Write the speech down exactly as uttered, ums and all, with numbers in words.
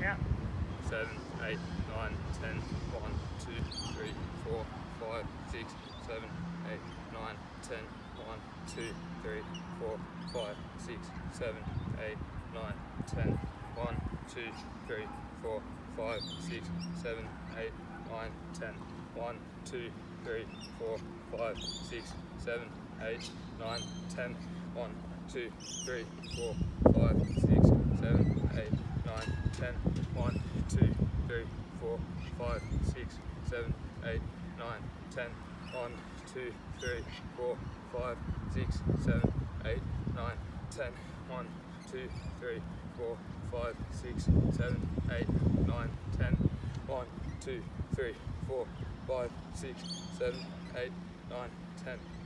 out. seven, eight, nine, ten, one, two, three, four, five, six, seven, eight, nine, ten, one, two, three, four, five, six, seven, eight, nine, ten, one, two, three, four, five, six, seven, eight, nine, ten, one, two, three, four, five, six, seven, eight, nine, ten, one, two, three, four, five, six, seven, eight, nine, ten, one, two, three, four, five, six, seven, eight, nine, ten, one, two, three, four, five, six, seven, eight, nine, ten, one, two, three, four, five, six, seven, eight, nine, ten, one, two, three, four, five, six, seven, eight, nine, ten.